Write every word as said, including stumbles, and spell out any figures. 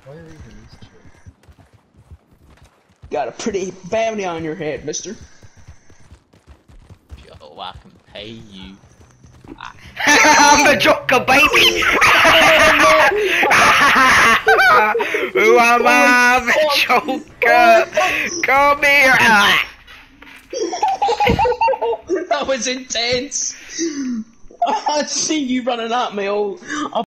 Why are you even this chick? Got a pretty bounty on your head, mister. Yo, I can pay you. I'm the Joker, baby! Who am I? The Joker! Come here! That was intense! I see you running at me all.